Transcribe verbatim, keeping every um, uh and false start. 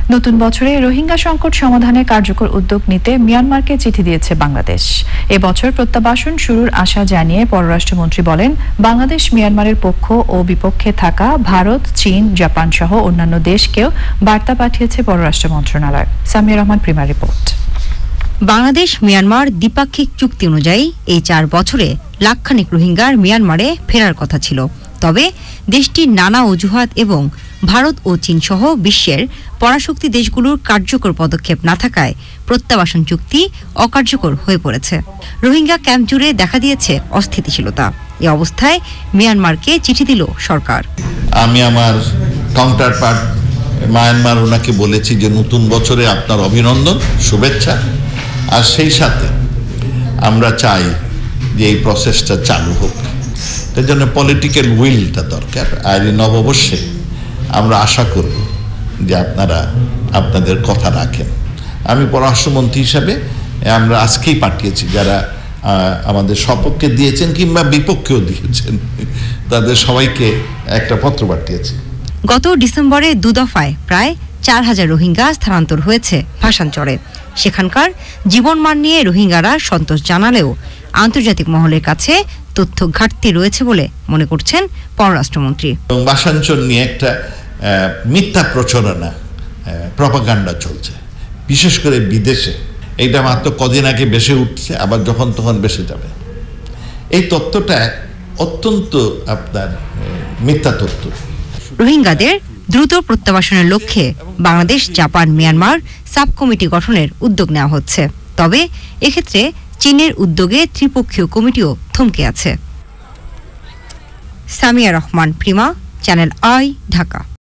নতুন বছরে রোহিঙ্গা সংকট সমাধানে কার্যকর উদ্যোগ নিতে মিয়ানমারকে চিঠি দিয়েছে বাংলাদেশ। এ বছর প্রত্যাবাসন শুরুর আশা জানিয়ে পররাষ্ট্রমন্ত্রী বলেন, বাংলাদেশ মিয়ানমারের পক্ষ ও বিপক্ষে থাকা ভারত, চীন, জাপান সহ অন্যান্য দেশকেও বার্তা পাঠিয়েছে পররাষ্ট্র মন্ত্রণালয়। সামিয়া রহমান, প্রিমা রিপোর্ট। বাংলাদেশ মিয়ানমার দ্বিপাক্ষিক চুক্তি অনুযায়ী এই চার বছরে লাখখানিক রোহিঙ্গার মিয়ানমারে ফেরার কথা ছিল। তবে দেশটির নানা অজুহাত এবং ভারত ও চীন সহ বিশ্বের পরাশক্তি দেশগুলোর কার্যকর পদক্ষেপ না থাকায় প্রত্যাবাসন চুক্তি অকার্যকর হয়ে পড়েছে। রোহিঙ্গা ক্যাম্প জুড়ে দেখা দিয়েছে অস্থিতিশীলতা। এই অবস্থায় মিয়ানমারকে চিঠি দিল সরকার। আমি আমার কাউন্টার পার্ট মায়ানমার ওনাকে বলেছি যে নতুন বছরে আপনার অভিনন্দন, শুভেচ্ছা, আর সেই সাথে আমরা চাই যে এই প্রসেসটা চালু হোক। তার জন্য পলিটিক্যাল উইলটা দরকার। আর এই নববর্ষে আমরা আশা করব যে আপনারা আপনাদের কথা রাখেন। আমি পররাষ্ট্রমন্ত্রী হিসাবে আমরা আজকেই পাঠিয়েছি, যারা আমাদের সপক্ষে দিয়েছেন কিংবা বিপক্ষেও দিয়েছেন, তাদের সবাইকে একটা পত্র পাঠিয়েছি। গত ডিসেম্বরে দু দফায় প্রায় চার হাজার রোহিঙ্গা স্থানান্তর হয়েছে ভাসানচরে। সেখানকার জীবনমান নিয়ে রোহিঙ্গারা সন্তোষ জানালেও আন্তর্জাতিক মহলের কাছে তথ্য ঘাটতি রয়েছে বলে মনে করছেন পররাষ্ট্রমন্ত্রী। ভাসানচর নিয়ে একটা মিথ্যা প্রচারণা, প্রপাগান্ডা চলছে, বিশেষ করে বিদেশে। এইটা মাত্র কদিন আগে বেশি উঠছে, আবার যখন তখন বেশি যাবে। এই তথ্যটা অত্যন্ত আপনার মিথ্যা তথ্য। রোহিঙ্গাদের দ্রুত প্রত্যাবাসনের লক্ষ্যে Bangladesh, Japan, Myanmar sub committee গঠনের উদ্যোগ নেওয়া হচ্ছে। তবে এক্ষেত্রে চীনের উদ্যোগে ত্রিপক্ষীয় কমিটিও থমকে আছে। সামিয়া রহমান, প্রিমা, চ্যানেল আই, ঢাকা।